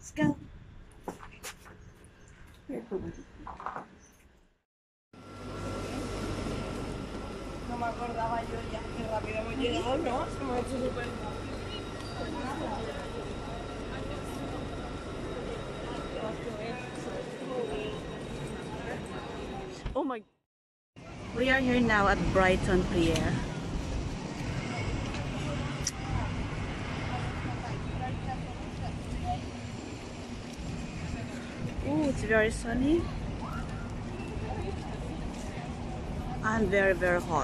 Let's go. No me acordaba yo ya qué rápido hemos llegado, ¿no? Se me ha hecho súper... Oh my... We are here now at Brighton Pier. Oh, it's very sunny and very, very hot.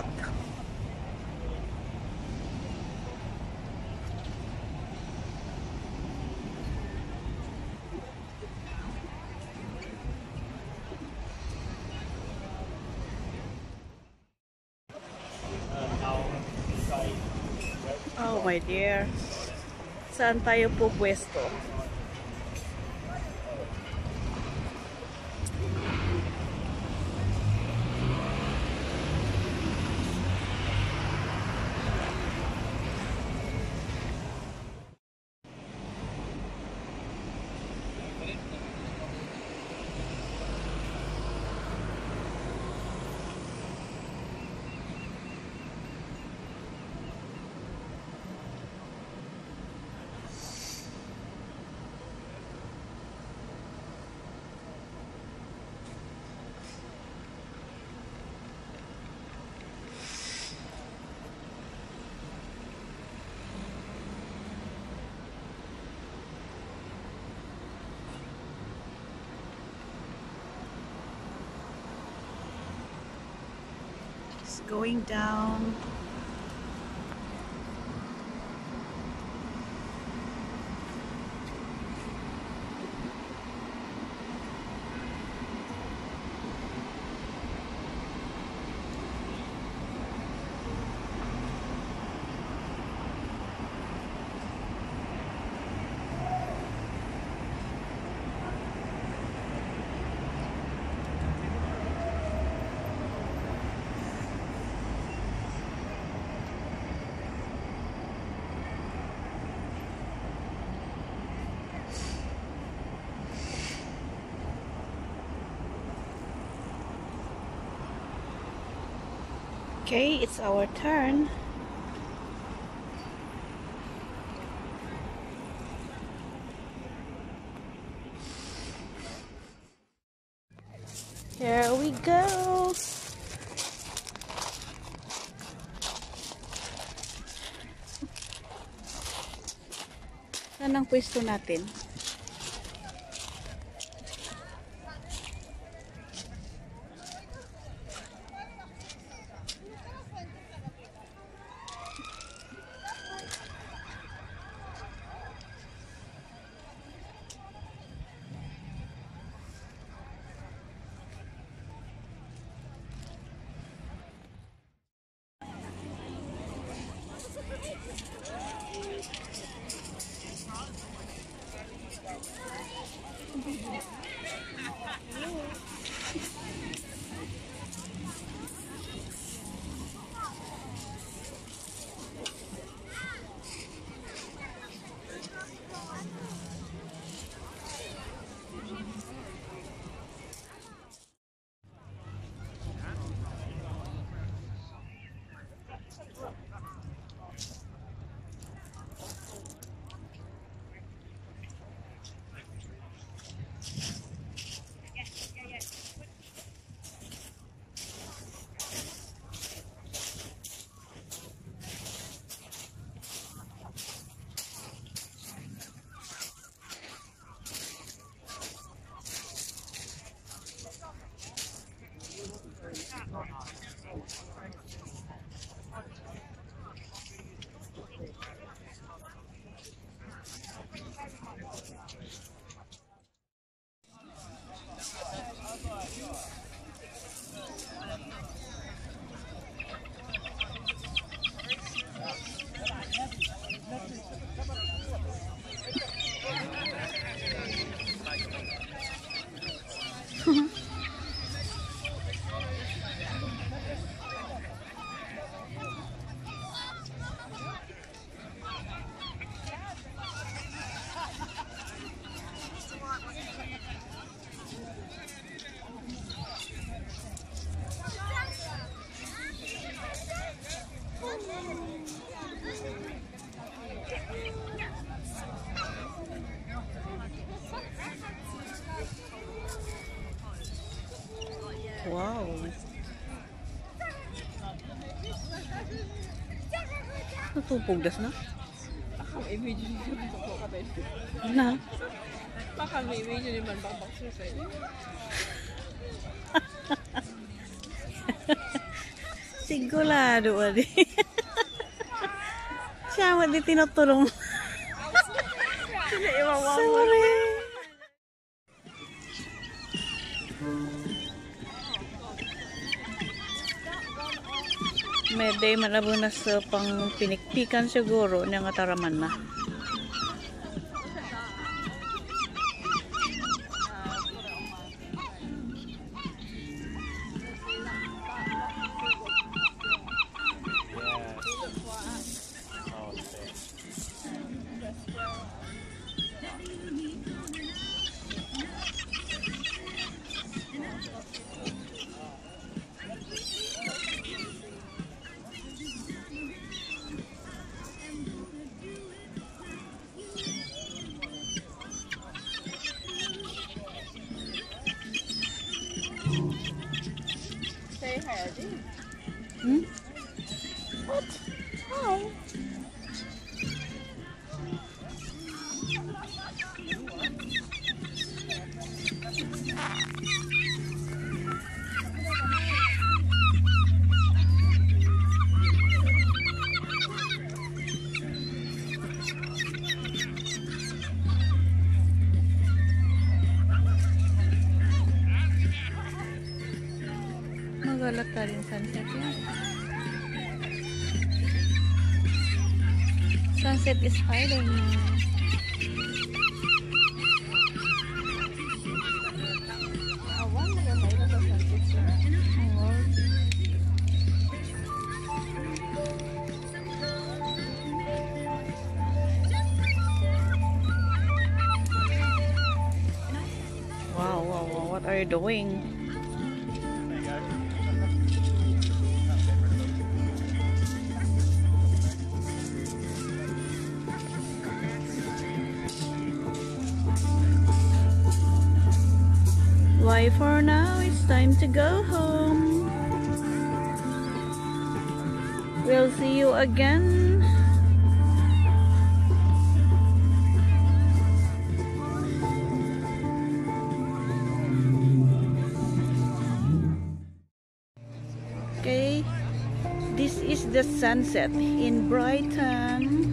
Oh my dear, saan tayo po pwesto? Going down. Okay, it's our turn. Here we go. Saan ang pwesto natin? Wow. Natupugdas na? Baka may video naman ito po kapit. Na? Baka may video naman babakso sa'yo. Sigurado ali. Siya mo di tinutulong. Sila iwawawa. Sorry. Meday malabo na sa pang pinikpikan siguro nga taraman na. Say hi, Adi. Hmm? What? Hi. Magalat ka rin sunset yan. Sunset is hiding. Awan na lang tayo sa sunset siya. Oh, wow, wow, wow. What are you doing? Why for now it's time to go home. We'll see you again. Okay, this is the sunset in Brighton.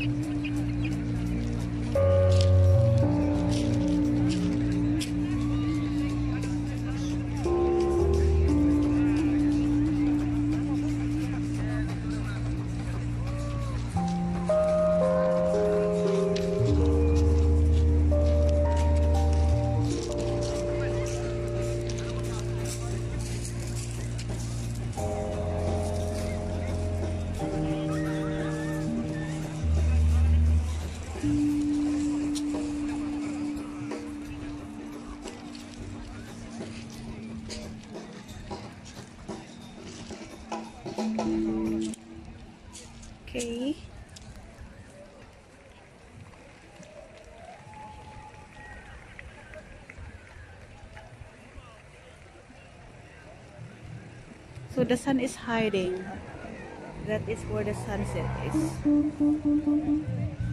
Okay. So the sun is hiding. That is where the sunset is.